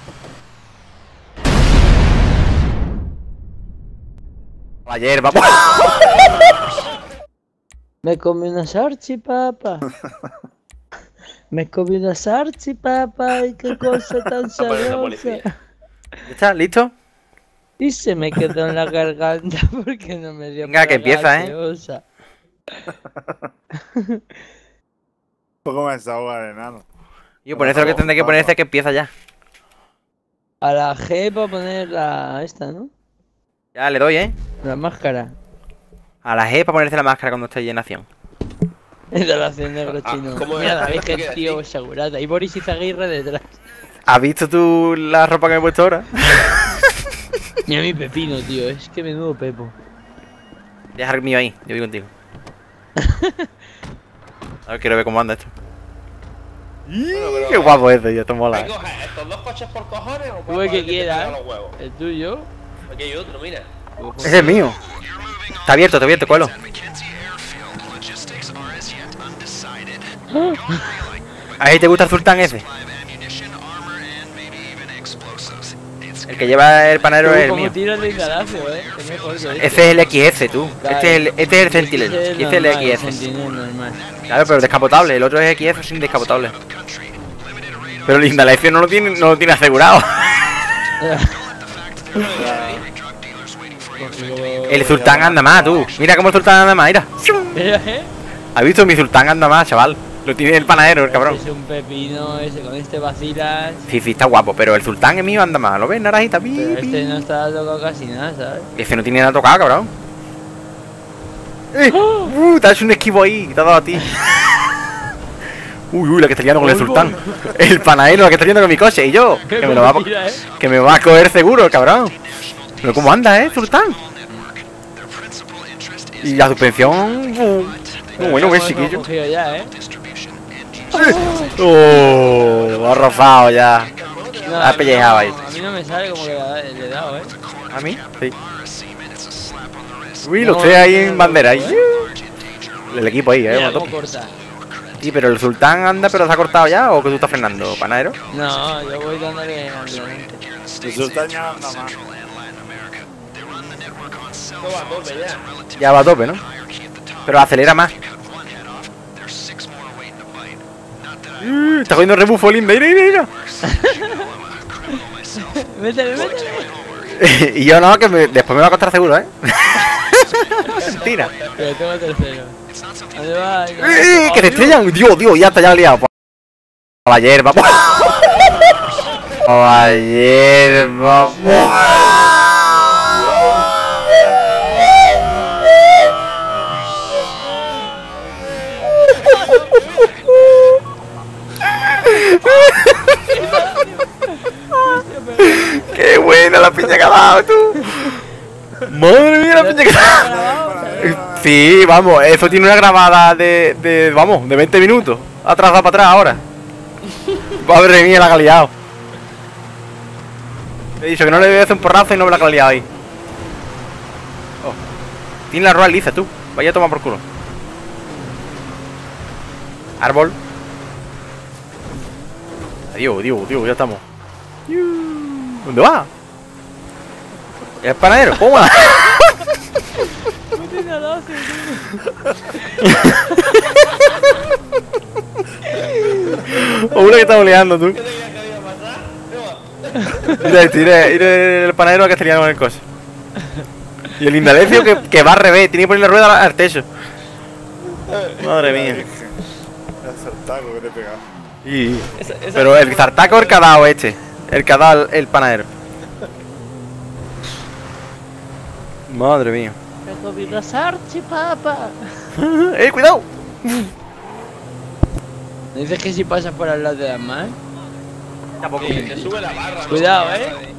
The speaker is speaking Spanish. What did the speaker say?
La hierba. Me comí una salchipapa. Me comí una salchipapa y qué cosa tan sabrosa. ¿Está? ¿Listo? Y se me quedó en la garganta porque no me dio. Venga, que empieza, gaseosa. Un poco me desahoga el enano. Y ponerse lo que tendré que ponerse que empieza ya. A la G para poner la esta, ¿no? Ya le doy, La máscara. A la G para ponerse la máscara cuando esté en acción. Instalación negro chino. ¿cómo Mira, era? David, ¿Qué que tío asegurada. Y Boris Izaguirre detrás. ¿Has visto tú la ropa que me he puesto ahora? Mira mi pepino, tío. Es que menudo pepo. Deja el mío ahí, yo voy contigo. A ver, quiero ver cómo anda esto. Qué guapo este, tío, esto mola. ¿Hay coger estos dos coches por cojones o Tú puedo el que coger te quieras. pega los huevos? El tuyo. Aquí hay otro, mira. Ese es mío. Está abierto, cuelo. ¿A te gusta el Sultán ese? El que lleva el panadero es el Como mío. tiras de instalación, Es mejor que este. Ese es el XS, tú. Este es el Sentinel. Ese Y este es normal, el XS. Sentinel normal. Claro, pero descapotable. El otro es XS sin descapotable. Pero el Indalecio no lo tiene asegurado. El Sultán anda más, tú. Mira cómo el Sultán anda más, mira. Mira, ¿Has visto? Mi Sultán anda más, chaval. Lo tiene el panadero, el cabrón. Es un pepino, ese con este vacilas. Sí, está guapo, pero el Sultán es mío, anda más. ¿Lo ves, naranjita? Pero este no está tocado casi nada, ¿sabes? Ese no tiene nada tocado, cabrón. Te has hecho un esquivo ahí, te ha dado a ti. Uy, la que está liando con el Sultán. El panadero, la que está liando con mi coche. Y yo, que me va a coger seguro, el cabrón. Pero cómo anda, Sultán. Y la suspensión. Muy bueno, que chiquillo. Ya, Ha rozado ya. No, Ha pellejado ahí. A mí no me sale como que le he dado, ¿A mí? Sí. Uy, los tres ahí en bandera. El equipo ahí, Mira a cómo tope. corta. Sí, pero el Sultán anda, pero se ha cortado ya, ¿o que tú estás frenando, panadero? No, yo voy dándole ampliamente. El Sultán ya anda más. No va a tope ya. Ya va a tope, ¿no? Pero acelera más. Está cogiendo rebufo, linda, mira. Métele. Y yo no, que después me va a costar seguro, Tira. Pero tengo tercero. ¿Dónde va? Que te estrellan. Dios, ya está ya liado. A la hierba. A la hierba. Qué buena la piña que ha dado, tú. Madre mía, la piña que ha dado. Sí, vamos, eso tiene una grabada de 20 minutos. Atrasada para atrás ahora. Madre mía, la ha liado. He dicho que no le voy a hacer un porrazo y no me la ha liado ahí. Oh. Tiene la rueda lisa, tú. Vaya a tomar por culo. Árbol. Adiós, ya estamos. ¿Dónde va? ¿El panadero? ¿Cómo va? No tiene a 12, O uno que está oleando, tú. ¿Qué te creías que había pasado? Mira, el panadero que estaría con el coche. Y el Indalecio que va al revés, tiene que poner la rueda al techo. Madre mía. El sartaco que te he pegado. Pero el zartaco el que ha dado este. El que ha dado el panadero. Madre mía. Me comí una salchipapa. Cuidado. ¿No dices que si pasas por al lado de las más? Tampoco. Te sube la barra. ¿no? Cuidado,